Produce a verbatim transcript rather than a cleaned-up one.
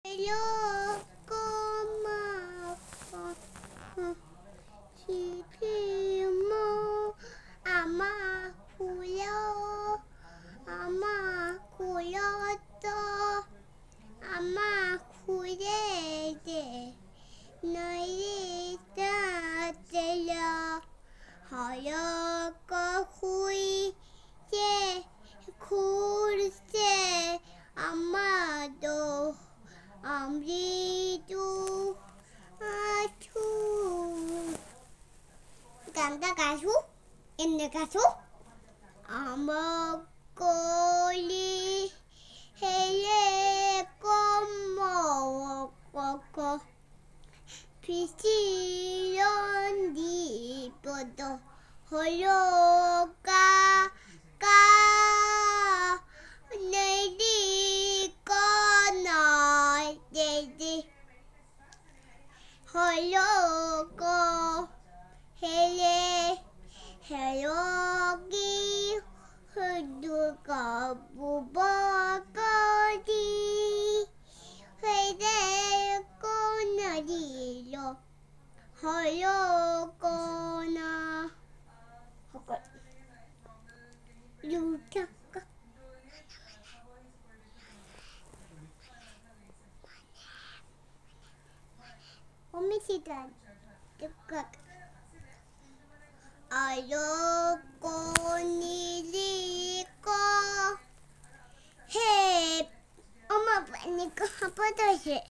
よこましきもあまくよあまくよとあまくれでないたってよはやかふいてくるせあまどAmritu acu Ganda kasu Inne kasu Amakoli Hele como Koko Pisiyon di podo Holoka Ka Nedi Kono Dedi Holoko Hele Helogi Huduka Bubakadi Hele Konadilo Holoko na Hoko Yutaka Omisida dekat Ayoko niliko Hei Oma apa ni apa tu sih